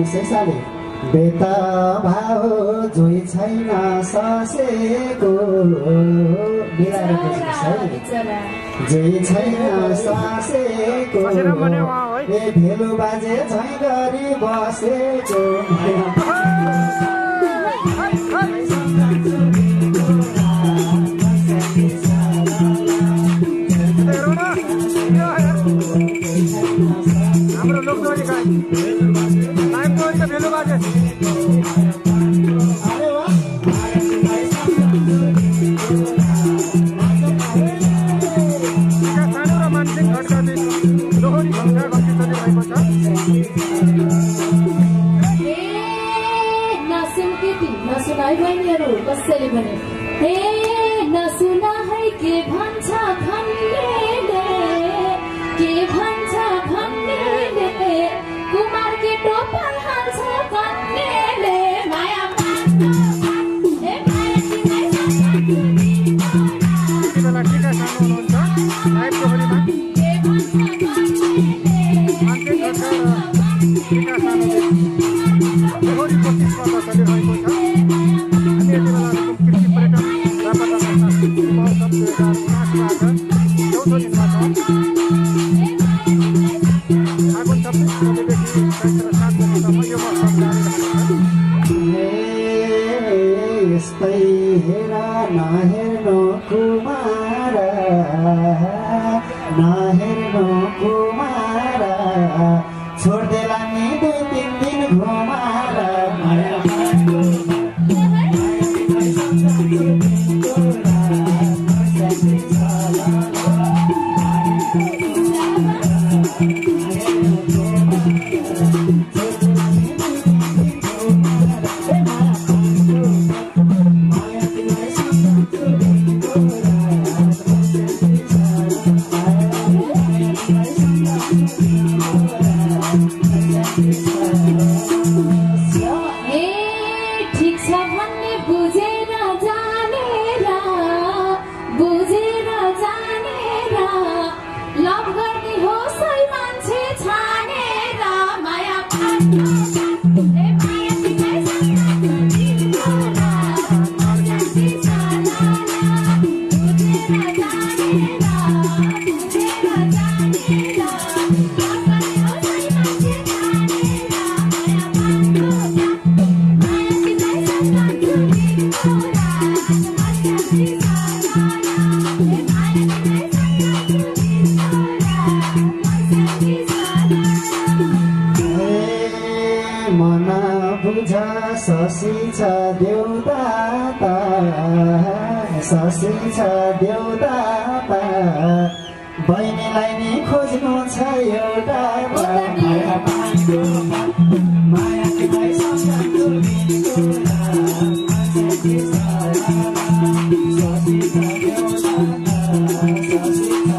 शेषाले बेतभाव जोइ छैन ससेको मिलाएर जोइ छैन ससेको ए भेलु बाजे झैँ गरी बसेको हाम्रो लोकदोरी गाई लाइम दोरी भेलु बाजे सानो र मानसिक घटकाले लोहरी भङ्गा गति चलिरहेको छ नसुन केटी नसुनाइ बहिनीहरू कसैले भने हे नसुना है के भन्छ भन्नेले के भन्छ भन्नेले कुमार के टोपल हाल्छ कन्नेले माया ए माया तिमीलाई बेला टिका सानो हुनुहुन्छ लाइभ दोहरीमा के भन्छ भन्नेले टिका सानो दोहरी प्रतिस्पर्धा चलिरहेको छ अनि यति बेला कृषि पर्यटन रापरपाटा महोत्सव 2019बाट चौथो दिनमा छ फागुन 26 गतेदेखि चैत्र 7 गतेसम्म यो महोत्सव जारी रहनेछ यस्तै हेर नहेर्नु कुमार नहेर्नु कुमार छोड्देला नि 2-3 दिन घुमार माया शशी छ देउदाता शशी छ देउदाता बहिनीलाई नि खोज्नु छ एउटा माया पाएको माया तिमीलाई सम्झन्छु शशी छ देउदाता शशी छ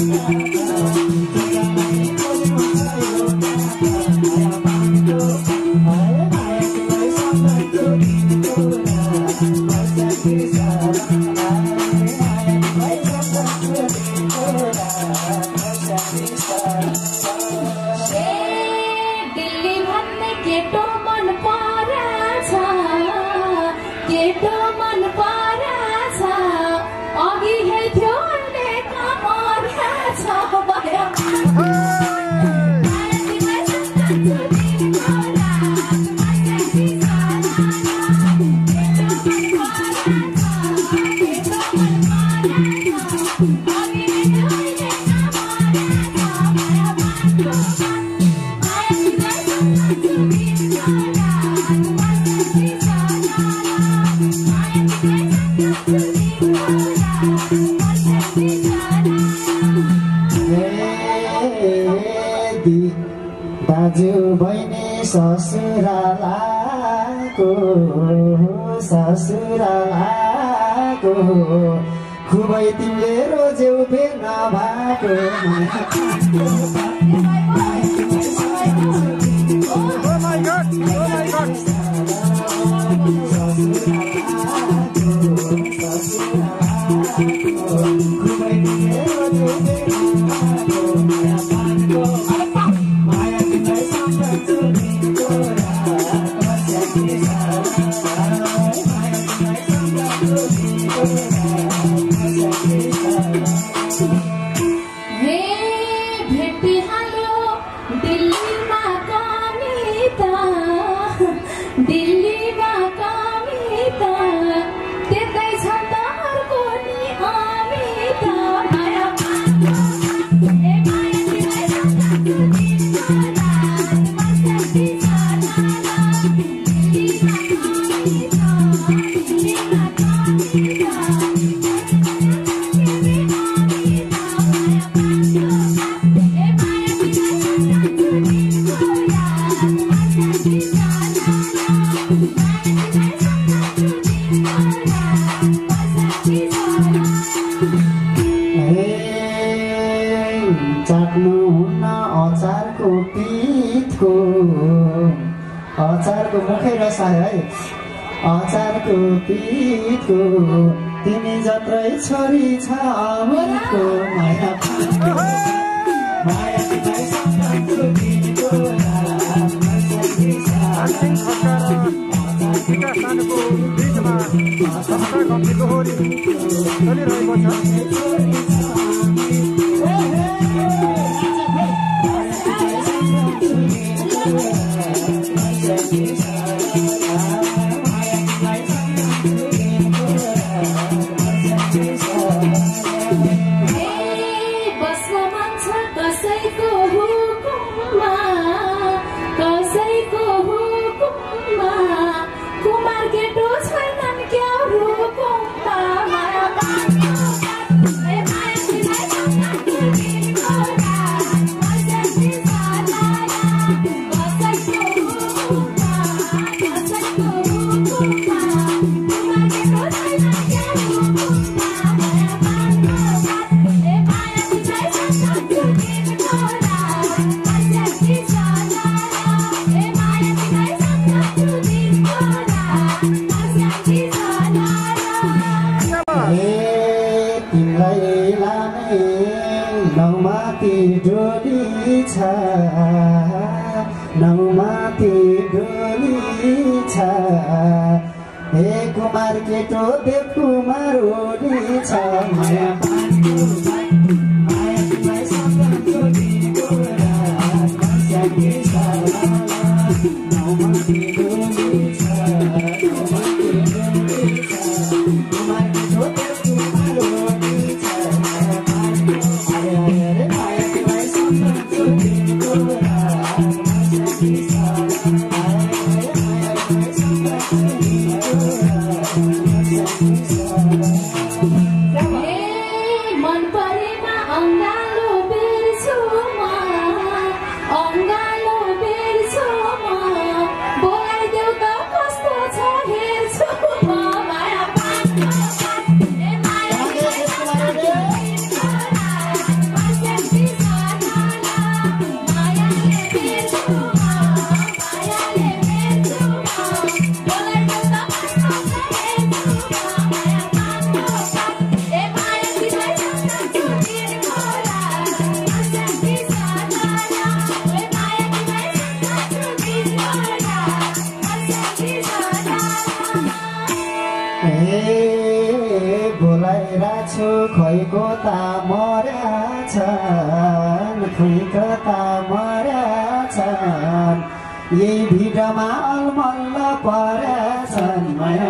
दाजु बहिनी ससुरालाको खुबै तिमीले रोज्यौ फेर्न भएको अचारको मुखै रस आयो है अचारको पिठको तिमी जत्रै छोरी छ अमृतको माया माया नौमाथि डोली छ हे कुमार केटो देव कुमार ओली छ माया खोइको ता मर्या छन् खुइको ता मर्या छन् यही भिडमा अलमल्ल पर्या छन् माया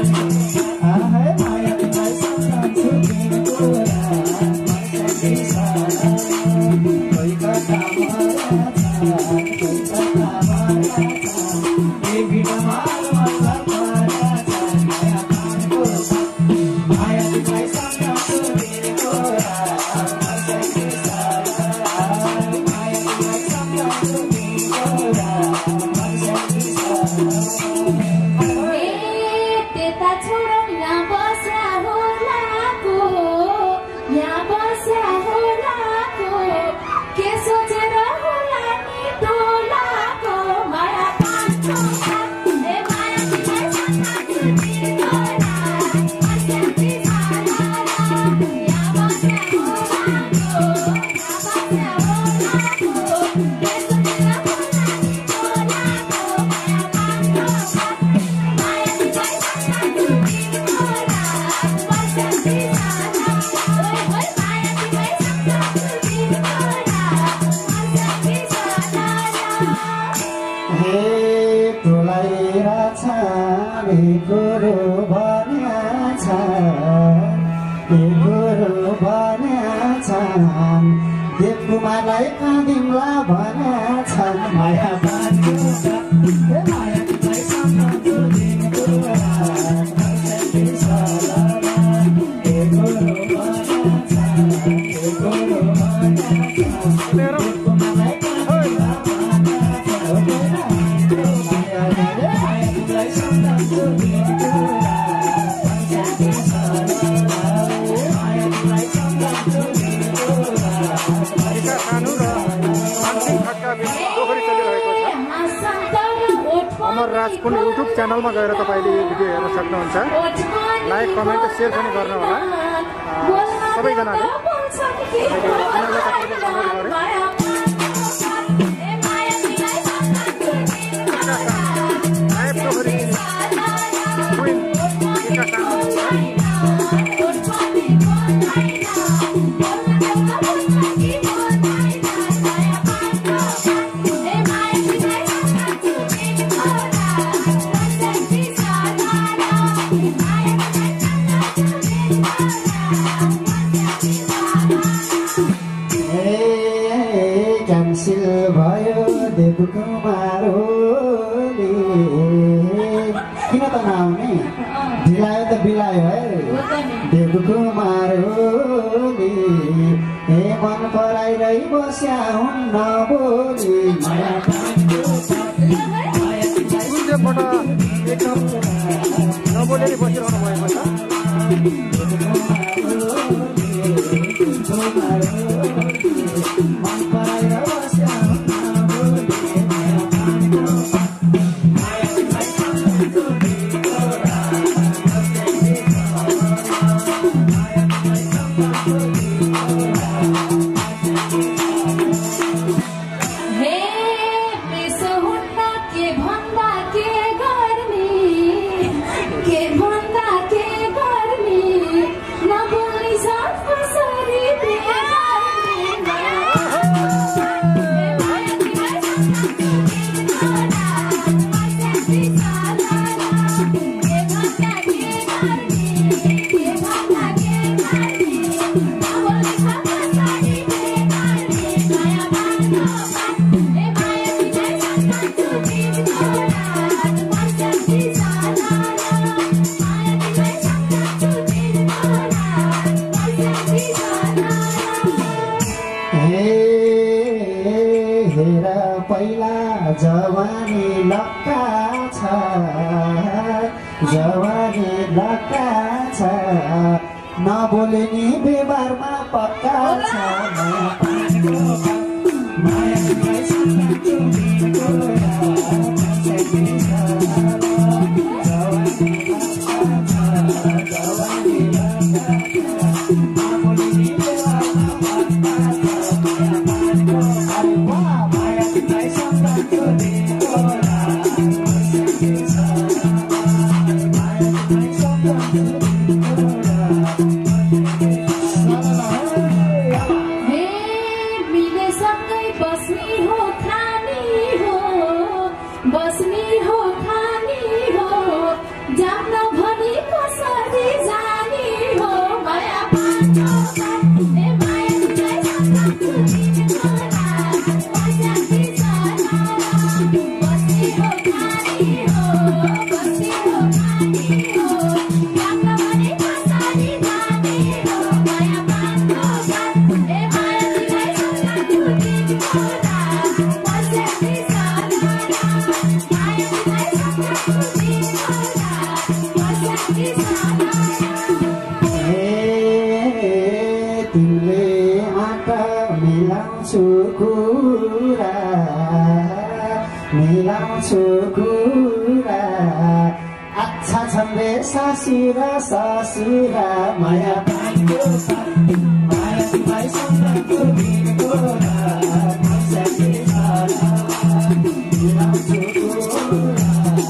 देव कुमारलाई काँदिमला भने छन् माया अमर राजपुन युट्युब च्यानलमा गएर तपाईँले यो भिडियो हेर्न सक्नुहुन्छ। लाइक कमेन्ट सेयर पनि गर्नु होला सबैजनाले। भयो देवकुमारले किन त नआउने ढिलायो त बिलायो है देवकुमारले हे मन पराइरही बस्या हुन्न बोली नबोलेर बसिरहनु भएको जवानी लक्का छ जवानी लक्का छ नबोले नि व्यवहारमा पक्का छ मिलाउँछु कुरा अच्छा छन्दे ससुरा ससुरा माया पाएको माया तिमीलाई सम्झको दिनको मिलाउँछु कुरा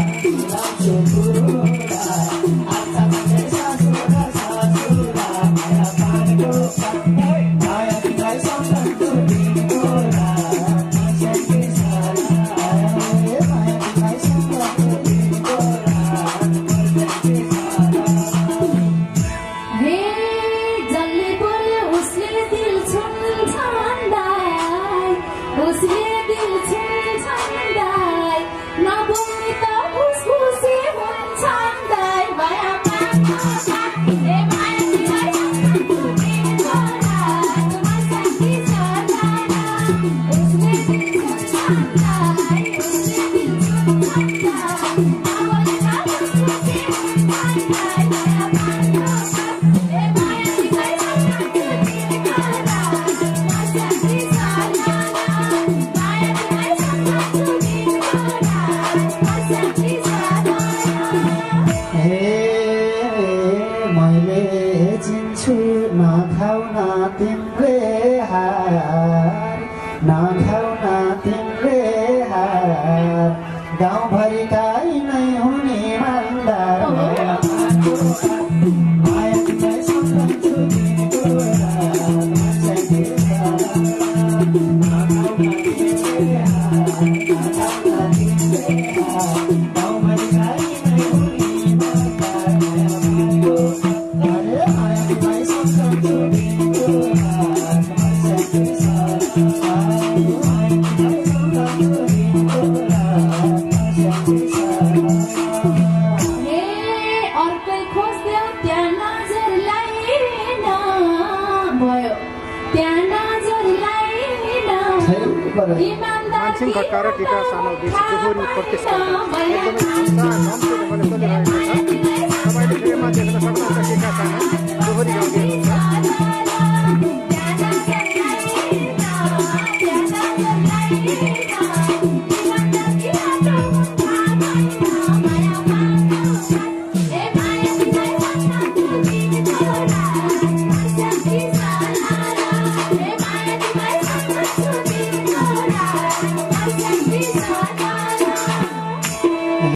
अच्छा छन्दे ससुरा ससुरा माया पाएको माया तिमीलाई सम्झको दिनको मानसिंह खड्का र टिका सानो बीच दोहोरी प्रतिस्पर्धा